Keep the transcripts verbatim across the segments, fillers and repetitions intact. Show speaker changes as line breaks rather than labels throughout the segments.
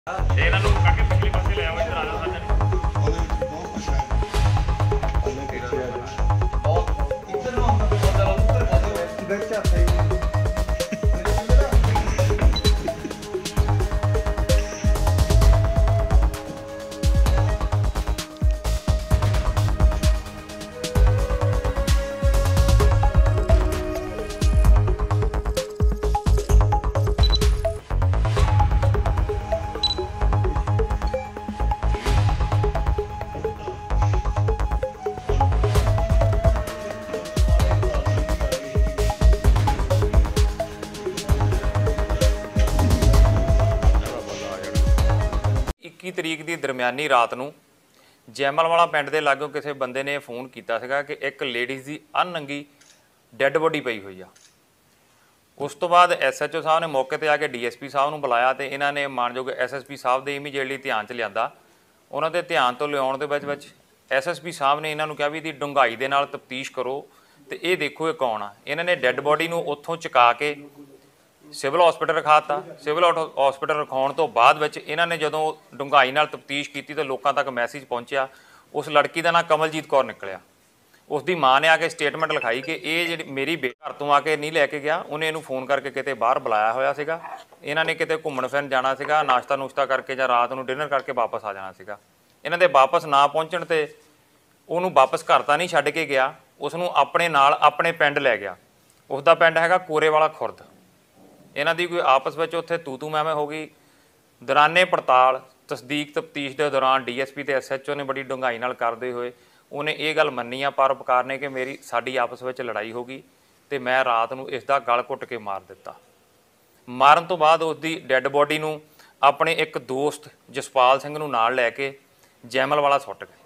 ਇਹਨਾਂ ਨੂੰ ਕਾਕੇ ਪਿਛਲੇ ਪਾਸੇ ਲੈ ਆਵਾਂ ਇਧਰ ਆ ਜਾ ਸਾਡਾ
ਉਹਦੇ ਬਹੁਤ ਕੁਛ ਹੈ ਉਹਨੇ ਪਿੱਛੇ ਆ
ਬਹੁਤ ਇੱਧਰ ਨੂੰ ਆਉਂਦਾ ਬਹੁਤ ਜ਼ਿਆਦਾ ਉੱਤਰ ਬਹੁਤ
ਵਿੱਚ ਆ ਸਹੀ
ਇੱਕੀ ਤਰੀਕ ਦੀ ਦਰਮਿਆਨੀ ਰਾਤ ਨੂੰ ਜੈਮਲ ਵਾਲਾ ਪਿੰਡ ਦੇ ਲਾਗੋਂ ਕਿਸੇ ਬੰਦੇ ਨੇ ਫੋਨ ਕੀਤਾ ਸੀਗਾ ਕਿ ਇੱਕ ਲੇਡੀਜ਼ ਦੀ ਅਨਨੰਗੀ ਡੈੱਡ ਬੋਡੀ ਪਈ ਹੋਈ ਆ। ਉਸ ਤੋਂ ਬਾਅਦ ਐਸਐਚਓ ਸਾਹਿਬ ਨੇ ਮੌਕੇ ਤੇ ਆ ਕੇ ਡੀਐਸਪੀ ਸਾਹਿਬ ਨੂੰ ਬੁਲਾਇਆ ਤੇ ਇਹਨਾਂ ਨੇ ਮਾਨਯੋਗ ਐਸਐਸਪੀ ਸਾਹਿਬ ਦੇ ਇਮੀਡੀਏਟਲੀ ਧਿਆਨ 'ਚ ਲਿਆਂਦਾ। ਉਹਨਾਂ ਦੇ ਧਿਆਨ ਤੋਂ ਲਿਆਉਣ ਦੇ ਵਿੱਚ ਵਿੱਚ ਐਸਐਸਪੀ ਸਾਹਿਬ ਨੇ ਇਹਨਾਂ ਨੂੰ ਕਿਹਾ ਵੀ ਇਹਦੀ ਡੂੰਘਾਈ ਦੇ ਨਾਲ ਤਫਤੀਸ਼ ਕਰੋ ਤੇ ਇਹ ਦੇਖੋ ਇਹ ਕੌਣ ਆ। ਇਹਨਾਂ ਨੇ ਡੈੱਡ ਬੋਡੀ ਨੂੰ ਉੱਥੋਂ ਚੁਕਾ ਕੇ ਸਿਵਲ ਹਸਪੀਟਲ ਰਖਾਤਾ। ਸਿਵਲ ਹਸਪੀਟਲ ਰਖਾਉਣ ਤੋਂ ਬਾਅਦ ਵਿੱਚ ਇਹਨਾਂ ਨੇ ਜਦੋਂ ਡੂੰਘਾਈ ਨਾਲ ਤਫਤੀਸ਼ ਕੀਤੀ ਤਾਂ ਲੋਕਾਂ ਤੱਕ ਮੈਸੇਜ ਪਹੁੰਚਿਆ। ਉਸ ਲੜਕੀ ਦਾ ਨਾਂ ਕਮਲਜੀਤ ਕੌਰ ਨਿਕਲਿਆ। ਉਸ ਦੀ ਮਾਂ ਨੇ ਆ ਕੇ ਸਟੇਟਮੈਂਟ ਲਿਖਾਈ ਕਿ ਇਹ ਜਿਹੜੀ ਮੇਰੀ ਬੇ ਘਰ ਤੋਂ ਆ ਕੇ ਨਹੀਂ ਲੈ ਕੇ ਗਿਆ, ਉਹਨੇ ਇਹਨੂੰ ਫੋਨ ਕਰਕੇ ਕਿਤੇ ਬਾਹਰ ਬੁਲਾਇਆ ਹੋਇਆ ਸੀਗਾ। ਇਹਨਾਂ ਨੇ ਕਿਤੇ ਘੁੰਮਣ ਫਿਰਨ ਜਾਣਾ ਸੀਗਾ, ਨਾਸ਼ਤਾ ਨੁਸ਼ਤਾ ਕਰਕੇ ਜਾਂ ਰਾਤ ਨੂੰ ਡਿਨਰ ਕਰਕੇ ਵਾਪਸ ਆ ਜਾਣਾ ਸੀਗਾ। ਇਹਨਾਂ ਦੇ ਵਾਪਸ ਨਾ ਪਹੁੰਚਣ ਤੇ ਉਹਨੂੰ ਵਾਪਸ ਘਰ ਤਾਂ ਨਹੀਂ ਛੱਡ ਕੇ ਗਿਆ, ਉਸ ਨੂੰ ਆਪਣੇ ਨਾਲ ਆਪਣੇ ਪਿੰਡ ਲੈ ਗਿਆ। ਉਸ ਦਾ ਪਿੰਡ ਹੈਗਾ ਕੋਰੇਵਾਲਾ ਖੁਰਦ। ਇਹਨਾਂ ਦੀ ਕੋਈ ਆਪਸ ਵਿੱਚ ਉੱਥੇ ਤੂ ਤੂ ਮੈਂ ਮੈਂ ਹੋ ਗਈ। ਦੌਰਾਨੇ ਪੜਤਾਲ ਤਸਦੀਕ ਤਫਤੀਸ਼ ਦੇ ਦੌਰਾਨ ਡੀਐਸਪੀ ਤੇ ਐਸਐਚਓ ਨੇ ਬੜੀ ਡੂੰਘਾਈ ਨਾਲ ਕਰਦੇ ਹੋਏ ਉਹਨੇ ਇਹ ਗੱਲ ਮੰਨੀ ਆ ਪਰਉਪਕਾਰ ਨੇ ਕਿ ਮੇਰੀ ਸਾਡੀ ਆਪਸ ਵਿੱਚ ਲੜਾਈ ਹੋ ਗਈ ਤੇ ਮੈਂ ਰਾਤ ਨੂੰ ਇਸ ਦਾ ਗਲ ਘੁੱਟ ਕੇ ਮਾਰ ਦਿੱਤਾ। ਮਾਰਨ ਤੋਂ ਬਾਅਦ ਉਸ ਦੀ ਡੈੱਡ ਬੋਡੀ ਨੂੰ ਆਪਣੇ ਇੱਕ ਦੋਸਤ ਜਸਪਾਲ ਸਿੰਘ ਨੂੰ ਨਾਲ ਲੈ ਕੇ ਜੈਮਲ ਵਾਲਾ ਸੁੱਟ ਗਏ।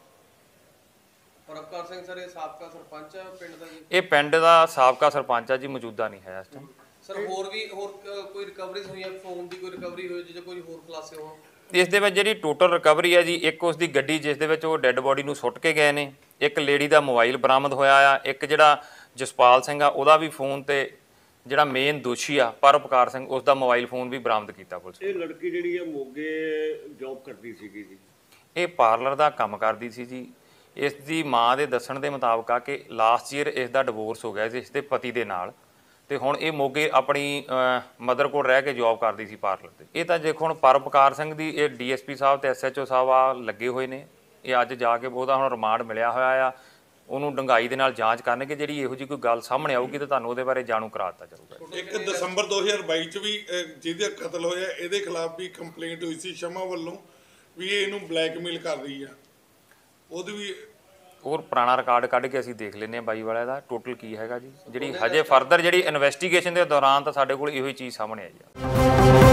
ਪਰਉਪਕਾਰ ਸਿੰਘ ਸਰ ਇਹ ਸਾਬਕਾ ਸਰਪੰਚ ਹੈ ਪਿੰਡ ਦਾ ਜੀ?
ਇਹ ਪਿੰਡ ਦਾ ਸਾਬਕਾ ਸਰਪੰਚ ਆ ਜੀ, ਮੌਜੂਦਾ ਨਹੀਂ ਹੈ ਇਸ ਟਾਈਮ।
ਸਰ ਹੋਰ ਵੀ ਹੋਰ ਕੋਈ ਰਿਕਵਰੀਜ਼ ਹੋਈਆਂ, ਫੋਨ ਦੀ ਕੋਈ ਰਿਕਵਰੀ ਹੋਈ ਜਾਂ ਕੋਈ ਹੋਰ ਖੁਲਾਸੇ ਹੋਣ?
ਇਸ ਦੇ ਵਿੱਚ ਜਿਹੜੀ ਟੋਟਲ ਰਿਕਵਰੀ ਹੈ ਜੀ, ਇੱਕ ਉਸ ਦੀ ਗੱਡੀ ਜਿਸ ਦੇ ਵਿੱਚ ਉਹ ਡੈੱਡ ਬੋਡੀ ਨੂੰ ਸੁੱਟ ਕੇ ਗਏ ਨੇ, ਇੱਕ ਲੇਡੀ ਦਾ ਮੋਬਾਈਲ ਬਰਾਮਦ ਹੋਇਆ ਆ, ਇੱਕ ਜਿਹੜਾ ਜਸਪਾਲ ਸਿੰਘ ਆ ਉਹਦਾ ਵੀ ਫੋਨ ਤੇ ਜਿਹੜਾ ਮੇਨ ਦੋਸ਼ੀ ਆ ਪਰਉਪਕਾਰ ਸਿੰਘ ਉਸ ਦਾ ਮੋਬਾਈਲ ਫੋਨ ਵੀ ਬਰਾਮਦ ਕੀਤਾ ਪੁਲਿਸ।
ਇਹ ਲੜਕੀ ਜਿਹੜੀ ਆ ਮੋਗੇ ਜੌਬ ਕਰਦੀ ਸੀਗੀ ਜੀ?
ਇਹ ਪਾਰਲਰ ਦਾ ਕੰਮ ਕਰਦੀ ਸੀ ਜੀ। ਇਸ ਦੀ ਮਾਂ ਦੇ ਦੱਸਣ ਦੇ ਮੁਤਾਬਕ ਆ ਕਿ ਲਾਸਟ ਈਅਰ ਇਸ ਦਾ ਡਿਵੋਰਸ ਹੋ ਗਿਆ ਸੀ ਇਸ ਦੇ ਪਤੀ ਦੇ ਨਾਲ ਤੇ ਹੁਣ ਇਹ ਮੋਗੇ ਆਪਣੀ ਮਦਰ ਕੋਲ ਰਹਿ ਕੇ ਜੌਬ ਕਰਦੀ ਸੀ ਪਾਰਲਰ ਤੇ। ਇਹ ਤਾਂ ਦੇਖੋ ਹੁਣ ਪਰਉਪਕਾਰ ਸਿੰਘ ਦੀ ਇਹ ਡੀਐਸਪੀ ਸਾਹਿਬ ਤੇ ਐਸਐਚਓ ਸਾਹਿਬ ਆ ਲੱਗੇ ਹੋਏ ਨੇ। ਇਹ ਅੱਜ ਜਾ ਕੇ ਉਹਦਾ ਹੁਣ ਰਿਮਾਂਡ ਮਿਲਿਆ ਹੋਇਆ ਆ, ਉਹਨੂੰ ਡੂੰਘਾਈ ਦੇ ਨਾਲ ਜਾਂਚ ਕਰਨਗੇ। ਜਿਹੜੀ ਇਹੋ ਜਿਹੀ ਕੋਈ ਗੱਲ ਸਾਹਮਣੇ ਆਊਗੀ ਤਾਂ ਤੁਹਾਨੂੰ ਉਹਦੇ ਬਾਰੇ ਜਾਣੂ ਕਰਾ ਦਿੱਤਾ ਜਾਊਗਾ।
ਇੱਕ ਦਸੰਬਰ ਦੋ ਹਜ਼ਾਰ ਬਾਈ ਚ ਵੀ ਜਿਹਦੇ ਕਤਲ ਹੋਇਆ ਇਹਦੇ ਖਿਲਾਫ ਵੀ ਕੰਪਲੇਂਟ ਹੋਈ ਸੀ ਸ਼ਮਾ ਵੱਲੋਂ ਵੀ ਇਹ ਇਹਨੂੰ ਬਲੈਕਮੇਲ ਕਰ ਰਹੀ ਆ। ਉਹਦੀ ਵੀ
ਹੋਰ ਪੁਰਾਣਾ ਰਿਕਾਰਡ ਕੱਢ ਕੇ ਅਸੀਂ ਦੇਖ ਲੈਂਦੇ ਹਾਂ ਬਾਈ ਵਾਲਿਆਂ ਦਾ ਟੋਟਲ ਕੀ ਹੈਗਾ ਜੀ। ਜਿਹੜੀ ਹਜੇ ਫਰਦਰ ਜਿਹੜੀ ਇਨਵੈਸਟੀਗੇਸ਼ਨ ਦੇ ਦੌਰਾਨ ਤਾਂ ਸਾਡੇ ਕੋਲ ਇਹੋ ਹੀ ਚੀਜ਼ ਸਾਹਮਣੇ ਆਈ ਆ।